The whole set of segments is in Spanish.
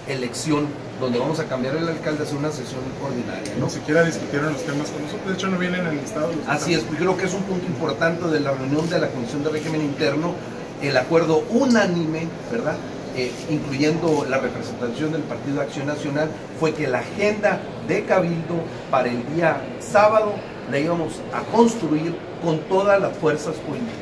elección, donde vamos a cambiar el alcalde, hacer una sesión ordinaria, ¿no? Ni siquiera discutieron los temas con nosotros, de hecho no vienen en el Estado. Así es, creo que es un punto importante de la reunión de la Comisión de Régimen Interno, el acuerdo unánime, ¿verdad?, incluyendo la representación del Partido de Acción Nacional, fue que la agenda de Cabildo para el día sábado la íbamos a construir con todas las fuerzas políticas.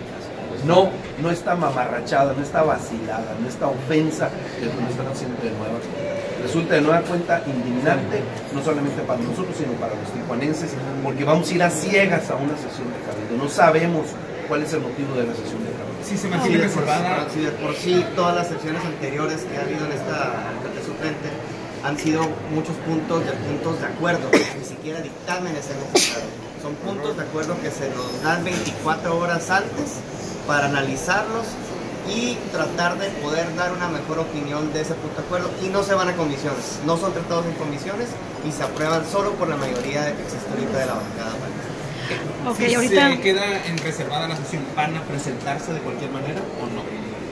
No está mamarrachada, no está vacilada, no está ofensa de lo que nos están haciendo de nueva cuenta. Resulta de nueva cuenta indignante, no solamente para nosotros, sino para los tijuanenses, porque vamos a ir a ciegas a una sesión de Cabildo. No sabemos cuál es el motivo de la sesión de Cabildo. Sí, se mantiene reservada. Si de por sí todas las sesiones anteriores que ha habido en esta alcalde suplente han sido muchos puntos de acuerdo, ni siquiera dictámenes hemos dado. Son puntos de acuerdo que se nos dan 24 horas antes para analizarlos y tratar de poder dar una mejor opinión de ese punto de acuerdo, y no se van a comisiones, no son tratados en comisiones y se aprueban solo por la mayoría que existe ahorita de la bancada. Okay, si ahorita se queda en reservada la sesión, ¿van a presentarse de cualquier manera o no?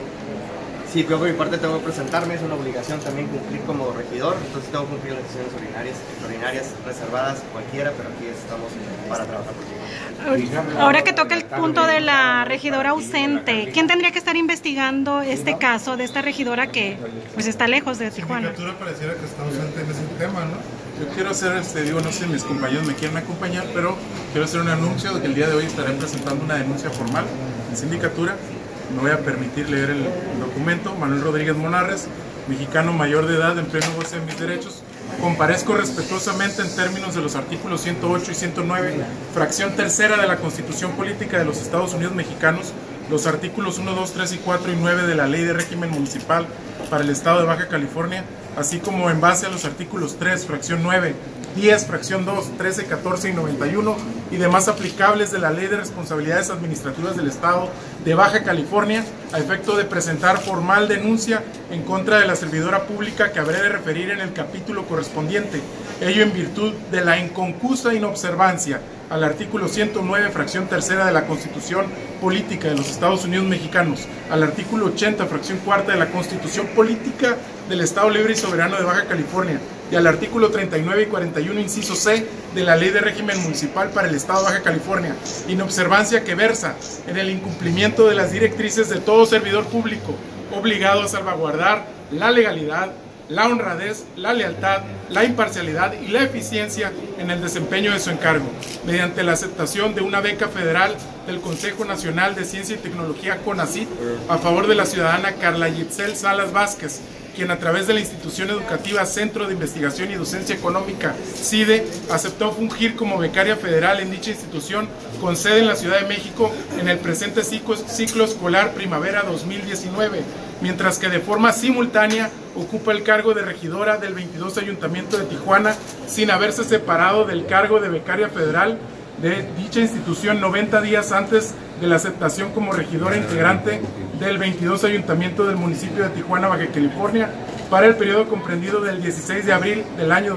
Sí, yo por mi parte tengo que presentarme, es una obligación también cumplir como regidor, entonces tengo que cumplir las sesiones ordinarias, reservadas, cualquiera, pero aquí estamos para trabajar contigo. Ahora que toca el punto de la regidora ausente, ¿quién tendría que estar investigando este caso de esta regidora que pues está lejos de Tijuana? La sindicatura pareciera que está ausente en ese tema, ¿no? Yo quiero hacer, no sé si mis compañeros me quieren acompañar, pero quiero hacer un anuncio de que el día de hoy estaré presentando una denuncia formal en sindicatura. Me voy a permitir leer el documento. Manuel Rodríguez Monarres, mexicano mayor de edad, en pleno goce de mis derechos. Comparezco respetuosamente en términos de los artículos 108 y 109, fracción tercera de la Constitución Política de los Estados Unidos Mexicanos, los artículos 1, 2, 3 y 4 y 9 de la Ley de Régimen Municipal para el Estado de Baja California, así como en base a los artículos 3, fracción 9, 10, fracción 2, 13, 14 y 91 y demás aplicables de la Ley de Responsabilidades Administrativas del Estado de Baja California, a efecto de presentar formal denuncia en contra de la servidora pública que habré de referir en el capítulo correspondiente, ello en virtud de la inconcusa inobservancia al artículo 109, fracción tercera de la Constitución Política de los Estados Unidos Mexicanos, al artículo 80, fracción cuarta de la Constitución Política del Estado Libre y Soberano de Baja California, y al artículo 39 y 41, inciso C, de la Ley de Régimen Municipal para el Estado de Baja California, inobservancia que versa en el incumplimiento de las directrices de todo servidor público, obligado a salvaguardar la legalidad, la honradez, la lealtad, la imparcialidad y la eficiencia en el desempeño de su encargo, mediante la aceptación de una beca federal del Consejo Nacional de Ciencia y Tecnología CONACYT a favor de la ciudadana Carla Yitzel Salas Vázquez, quien a través de la institución educativa Centro de Investigación y Docencia Económica, CIDE, aceptó fungir como becaria federal en dicha institución con sede en la Ciudad de México en el presente ciclo escolar primavera 2019, mientras que de forma simultánea ocupa el cargo de regidora del 22 Ayuntamiento de Tijuana, sin haberse separado del cargo de becaria federal de dicha institución 90 días antes de la aceptación como regidora integrante del 22 Ayuntamiento del municipio de Tijuana, Baja California, para el periodo comprendido del 16 de abril del año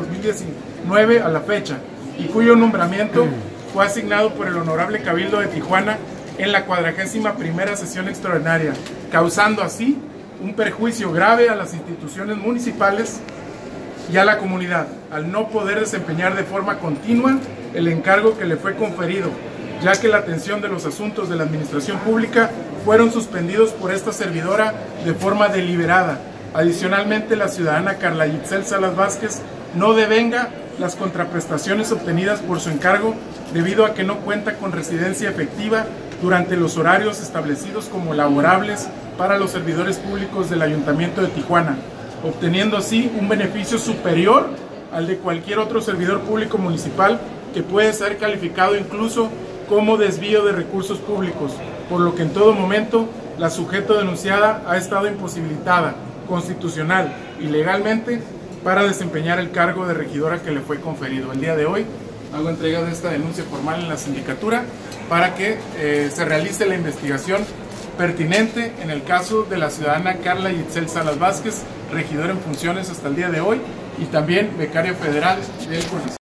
2019 a la fecha, y cuyo nombramiento fue asignado por el Honorable Cabildo de Tijuana en la 41ª sesión extraordinaria, causando así un perjuicio grave a las instituciones municipales y a la comunidad, al no poder desempeñar de forma continua el encargo que le fue conferido, ya que la atención de los asuntos de la administración pública fueron suspendidos por esta servidora de forma deliberada. Adicionalmente, la ciudadana Carla Yitzel Salas Vázquez no devenga las contraprestaciones obtenidas por su encargo debido a que no cuenta con residencia efectiva durante los horarios establecidos como laborables para los servidores públicos del Ayuntamiento de Tijuana, obteniendo así un beneficio superior al de cualquier otro servidor público municipal, que puede ser calificado incluso como desvío de recursos públicos, por lo que en todo momento la sujeto denunciada ha estado imposibilitada constitucional y legalmente para desempeñar el cargo de regidora que le fue conferido. El día de hoy hago entrega de esta denuncia formal en la sindicatura para que se realice la investigación pertinente en el caso de la ciudadana Carla Yitzel Salas Vázquez, regidora en funciones hasta el día de hoy y también becaria federal del CONACYT.